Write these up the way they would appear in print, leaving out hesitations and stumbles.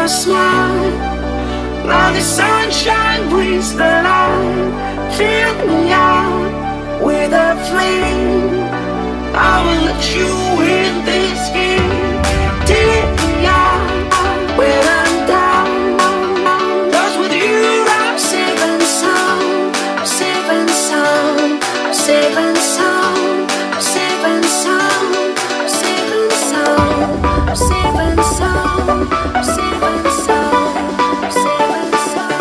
your smile, now the sunshine brings the light. Fill me out with a flame, I will let you in this game. Take me out when I'm down, 'cause with you I'm safe and sound, safe and sound, safe and sound, safe and sound, safe and sound, safe and sound, safe and sound, safe and sound.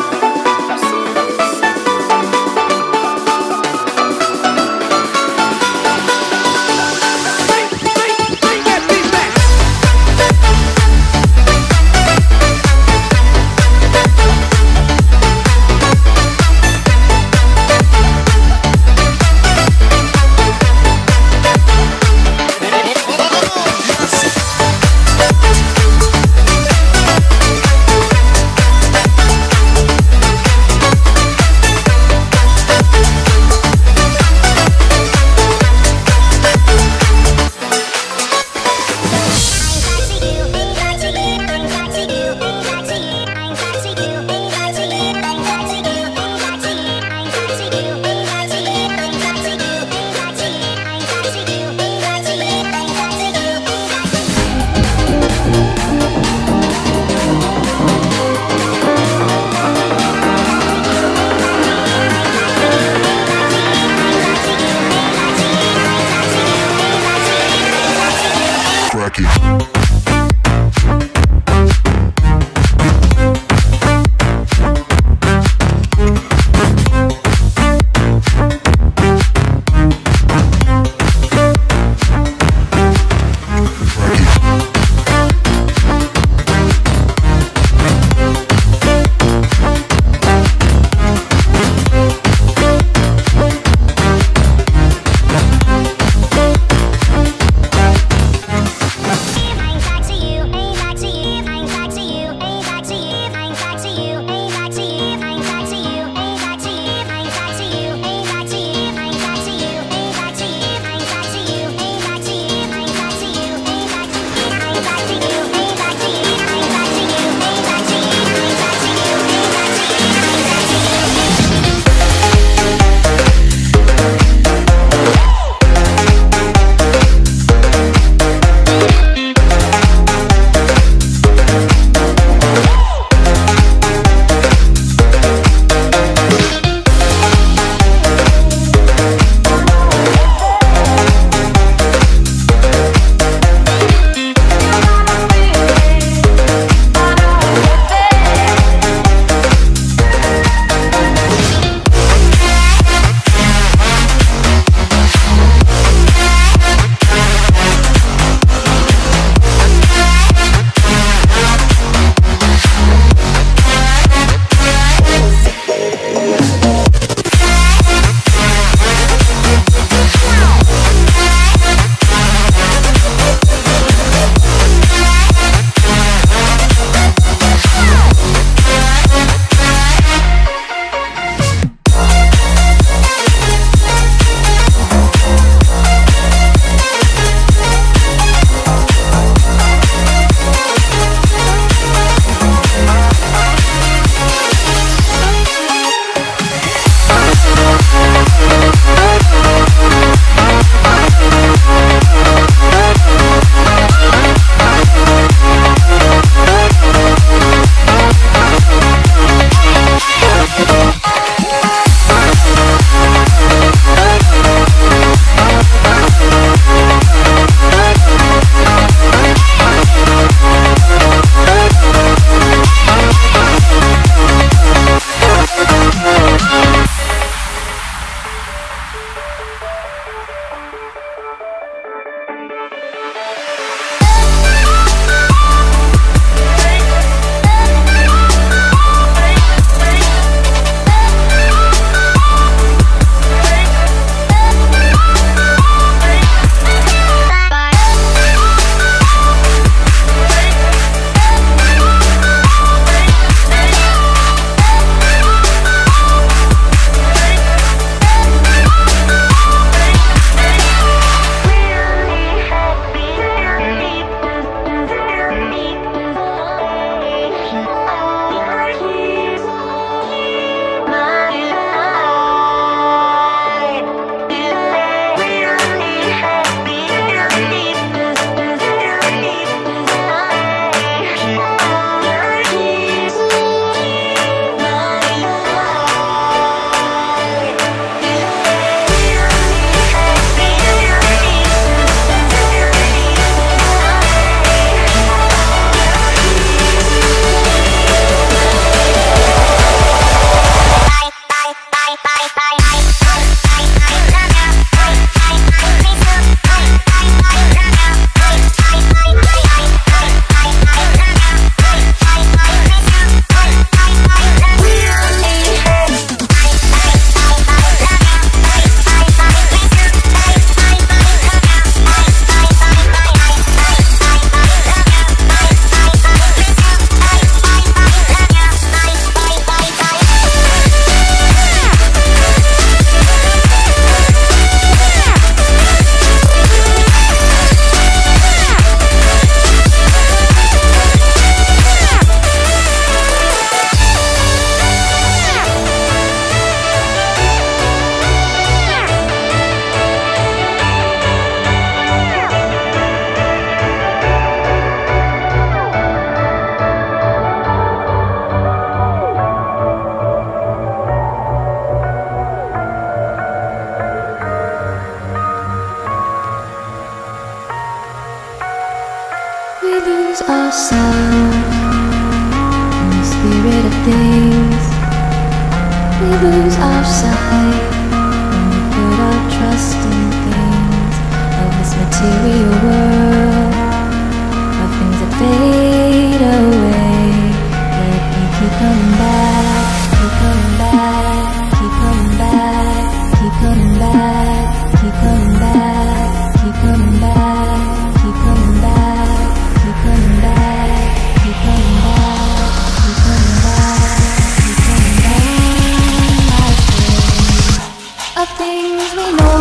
things. We lose our sight when we put our trust in things of this material world, of things that fade away. Let me keep coming back, keep coming back, keep coming back, keep coming back, keep coming back, keep coming back, keep coming back, keep coming back, keep coming back, keep coming back, keep coming back. Of things we know.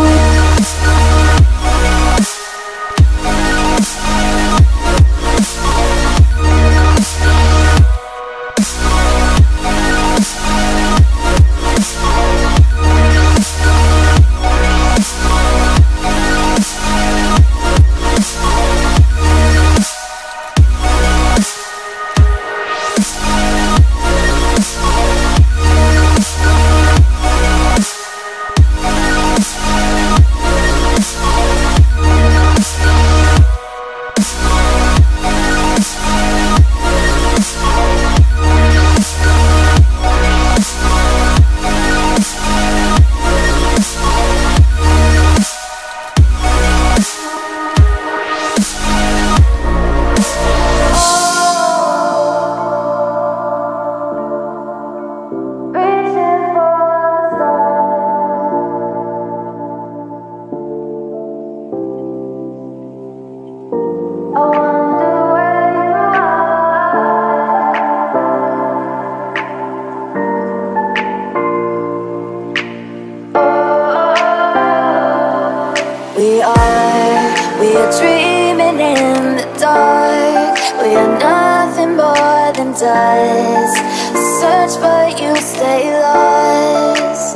We are dreaming in the dark. We are nothing more than dust. Search but you stay lost.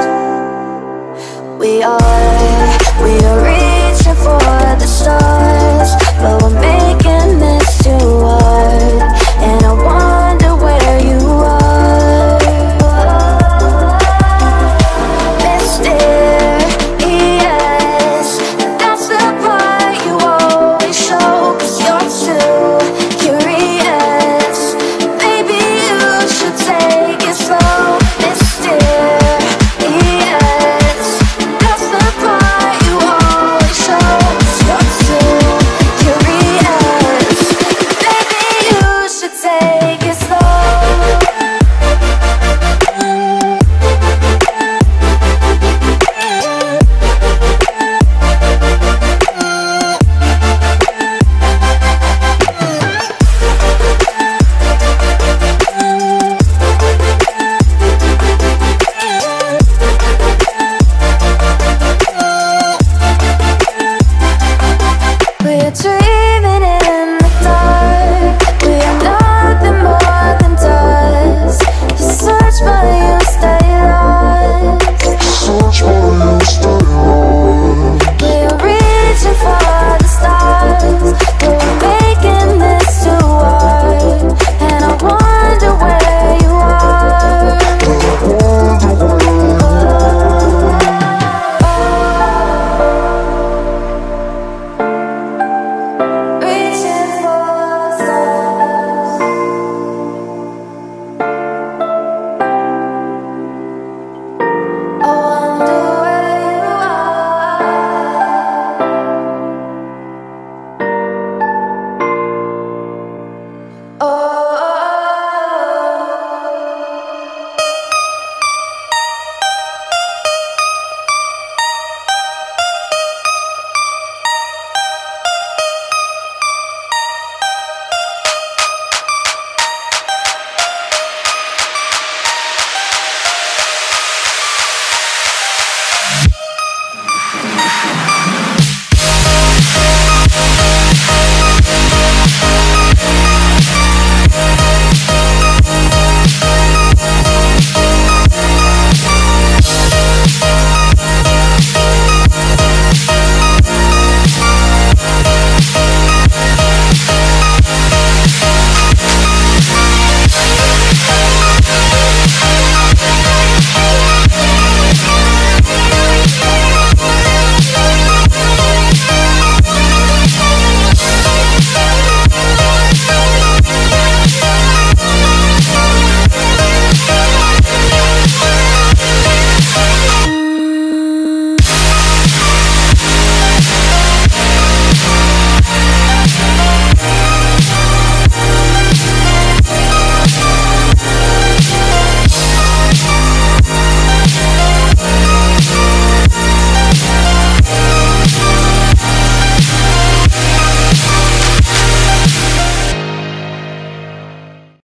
We are reaching for the stars, but we're